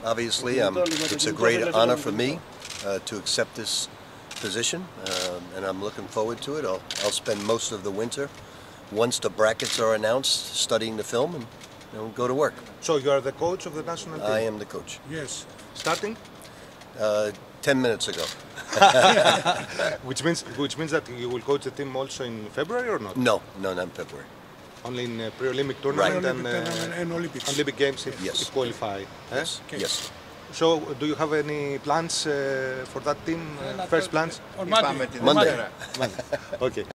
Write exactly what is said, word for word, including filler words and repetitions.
obviously. Um, it's a great honor for me uh, to accept this position, uh, and I'm looking forward to it. I'll, I'll spend most of the winter, once the brackets are announced, studying the film and you know, go to work. So you are the coach of the national team? I am the coach. Yes. Starting? Uh, ten minutes ago. which means which means that you will coach the team also in February or not? No, no, not in February. Only in uh, pre-Olympic tournament right. and, uh, and Olympics. Olympic Games if, yes. if qualify. Yes. Eh? Yes. So, do you have any plans uh, for that team? Uh, first plans? On Monday. Monday. Monday. Okay.